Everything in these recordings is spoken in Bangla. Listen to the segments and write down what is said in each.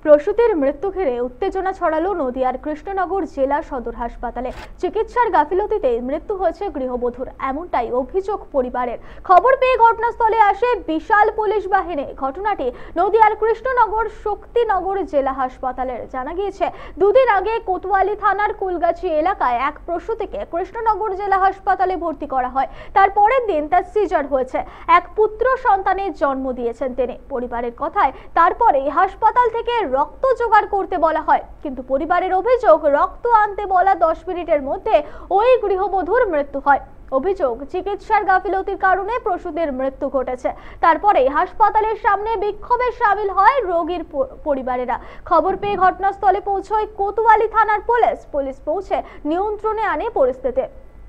প্রসূতির মৃত্যু ঘিরে উত্তেজনা ছড়ালো নদিয়ার কৃষ্ণনগর জেলা সদর হাসপাতালে। চিকিৎসার গাফিলতিতে মৃত্যু হয়েছে গৃহবধূর, এমনটাই অভিযোগ পরিবারের। খবর পেয়ে ঘটনাস্থলে আসে বিশাল পুলিশ বাহিনী। ঘটনাটি নদিয়ার কৃষ্ণনগর শক্তিনগর জেলা হাসপাতালের। জানা গিয়েছে, দুদিন আগে কোতোয়ালি থানার কুলগাছি এলাকায় এক প্রসূতিকে কৃষ্ণনগর জেলা হাসপাতালে ভর্তি করা হয়। তার পরের দিন তার সিজার হয়েছে। এক পুত্র সন্তানের জন্ম দিয়েছেন তিনি। পরিবারের কথায় তারপরেই হাসপাতাল থেকে রক্ত জোগাড় করতে বলা হয়, কিন্তু পরিবারের অভিযোগ রক্ত আনতে বলা 10 মিনিটের মধ্যে ওই গৃহবধূর মৃত্যু হয়। অভিযোগ, চিকিৎসার গাফিলতির কারণে প্রসূতির মৃত্যু ঘটেছে। তারপরে হাসপাতালের সামনে বিক্ষোভে সামিল হয় রোগীর পরিবারেরা। খবর পেয়ে ঘটনাস্থলে পৌঁছয় কোতোয়ালি থানার পুলিশ পৌঁছে নিয়ন্ত্রণে আনে পরিস্থিতি।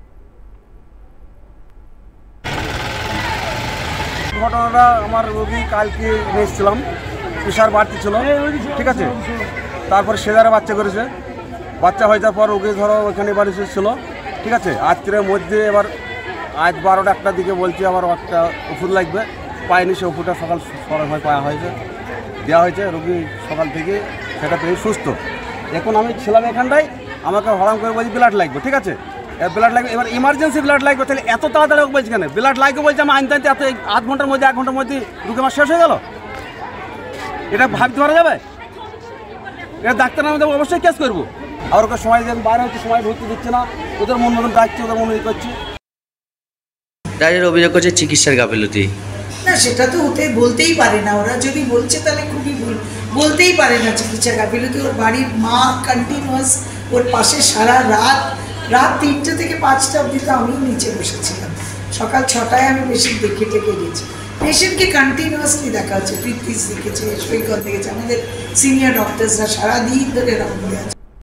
ঘটনাটা, আমার রোগী কালকে এসেছিলাম, প্রেশার বাড়তি ছিল, ঠিক আছে। তারপর সেজারে বাচ্চা করেছে, বাচ্চা হয়ে যাওয়ার পর রোগী ধরো ওইখানে বাড়ি ছিল, ঠিক আছে। আজকের মধ্যে এবার আজ 12টা 1টার দিকে বলছে আবার একটা ওষুধ লাগবে, পায়নি। সে ওষুধটা সকাল পাওয়া হয়েছে, দেওয়া হয়েছে। রোগী সকাল থেকে সেটা পেয়ে সুস্থ। এখন আমি ছিলাম এখানটায়, আমাকে হরাম করে বলছি ব্লাড লাগবে, ঠিক আছে। ব্লাড লাগবে, এবার ইমার্জেন্সি ব্লাড লাগবে। তাহলে এত তাড়াতাড়ি বলছি কেন? ব্লাড লাগবে বলছে, আমি আনতে এত 1 ঘন্টার মধ্যে 1 ঘন্টার মধ্যে রোগী আমার শেষ হয়ে গেল। এটা ভাবতে পারা যাবে? এটা ডাক্তার আমাদের অবশ্যই কেস করবো। আর ওকে সময় দেন, বাইরে হচ্ছে সময় ভর্তি দিচ্ছে না, ওদের মন মতন ডাকছে, ওদের মনে করছে। ডাক্তারের অভিযোগ করছে চিকিৎসার গাফিলতি। না, সেটা তো বলতেই পারে না। ওরা যদি বলছে তাহলে খুবই বলতেই পারে না চিকিৎসার গাফিলতি। ওর বাড়ির মা কন্টিনিউয়াস ওর পাশে সারা রাত 3টে থেকে 5টা অবধি তো আমিও নিচে বসেছিলাম। সকাল 6টায় আমি পেশেন্ট দেখে গেছি। পেশেন্টকে কন্টিনিউয়াসলি দেখা হচ্ছে। প্রীতিশ দেখেছে, সৈকত দেখেছে, আমাদের সিনিয়র ডক্টরসরা সারাদিন ধরে রাউন্ড দিয়ে আছে।